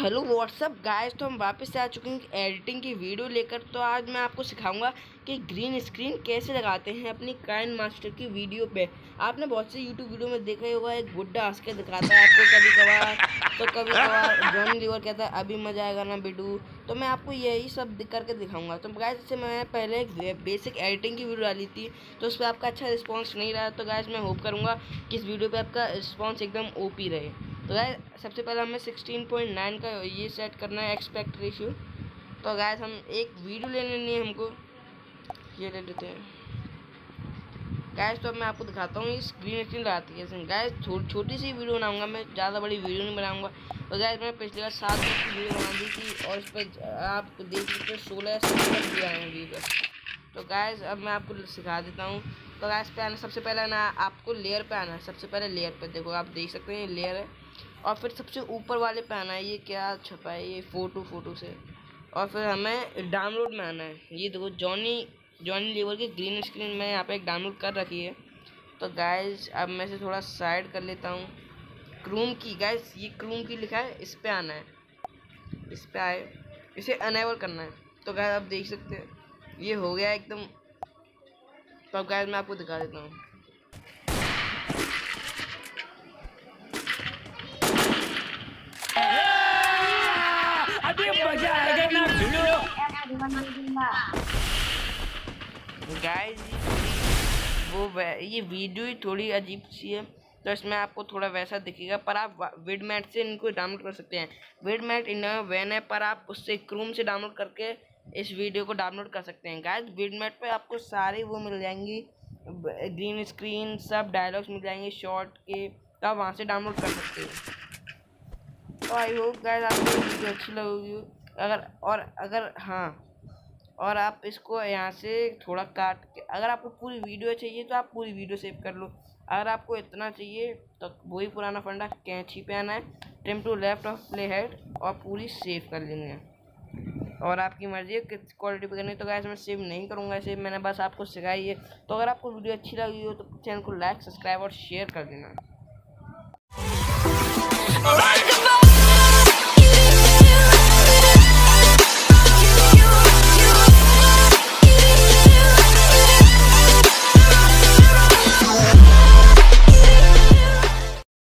Hello what's up guys, तो हम वापस से आ चुके हैं एडिटिंग की वीडियो लेकर। तो आज मैं आपको सिखाऊंगा कि ग्रीन स्क्रीन कैसे लगाते हैं अपनी काइनमास्टर की वीडियो पे। आपने बहुत से यूट्यूब वीडियो में देखा ही होगा, एक बुड्ढा हंस के दिखाता है आपको कभी कभार, तो कभी कभार जॉनी लीवर कहता है अभी मजा आएगा ना बिडू। तो मैं आपको यही सब करके दिखाऊंगा। तो गाइस जैसे मैं पहले एक बेसिक एडिटिंग की वीडियो डाली थी, तो उस पर आपका अच्छा रिस्पॉन्स नहीं रहा। तो गाइस मैं होप करूँगा कि इस वीडियो पर आपका रिस्पॉन्स एकदम ओपी रहे। तो गाइस सबसे पहले हमें 16.9 का ये सेट करना है एक्सपेक्ट रेशियो। तो गाइस हम एक वीडियो ले लेनी है, हमको ये ले लेते हैं गाइस। तो अब मैं आपको दिखाता हूँ इस ग्रीन स्क्रीन लगाती है गाइस। छोटी सी वीडियो बनाऊंगा मैं, ज़्यादा बड़ी वीडियो नहीं बनाऊंगा। तो गाइस मैंने पिछली बार 7 मिनट की वीडियो बना दी थी और इस पर आप देख सकते हैं 16 या 17 दिया है व्यूअर्स। तो गाइस अब मैं आपको सिखा देता हूँ। तो गाइस पे आना, सबसे पहले ना आपको लेयर पे आना है। सबसे पहले लेयर पे देखो, आप देख सकते हैं ये लेयर है। और फिर सबसे ऊपर वाले पे आना है, ये क्या छपा है, ये फोटो से। और फिर हमें डाउनलोड में आना है। ये देखो जॉनी लीवर की ग्रीन स्क्रीन में यहाँ पे एक डाउनलोड कर रखी है। तो गाइस अब मैं इसे थोड़ा साइड कर लेता हूँ। क्रोम की गाइस, ये क्रोम की लिखा है, इस पे आना है। इस पे आए, इसे अनेबल करना है। तो गाइस आप देख सकते हैं ये हो गया एकदम। तो अब गाइस मैं आपको दिखा देता हूँ। अभी मजा आएगा ना भिड़ो। गाइस ये वीडियो ही थोड़ी अजीब सी है, तो इसमें आपको थोड़ा वैसा दिखेगा। पर आप विडमेट से इनको डाउनलोड कर सकते हैं। विडमेट इन वैन है, पर आप उससे क्रोम से डाउनलोड करके इस वीडियो को डाउनलोड कर सकते हैं। गाइस विडमेट पे आपको सारी वो मिल जाएंगी, ग्रीन स्क्रीन सब डायलॉग्स मिल जाएंगे शॉर्ट के, तो आप वहाँ से डाउनलोड कर सकते हैं। तो आई होप गाइस आपको वीडियो अच्छी लगेगी। और आप इसको यहाँ से थोड़ा काट के, अगर आपको पूरी वीडियो चाहिए तो आप पूरी वीडियो सेव कर लो। अगर आपको इतना चाहिए तो वही पुराना फंडा, कैंची पे आना है, trim to left of play head और पूरी सेव कर लेनी है। और आपकी मर्जी है किस क्वालिटी पे करनी है। तो गाइस मैं सेव नहीं करूँगा इसे, मैंने बस आपको सिखाई है। तो अगर आपको वीडियो अच्छी लगी हो तो चैनल को लाइक, सब्सक्राइब और शेयर कर देना।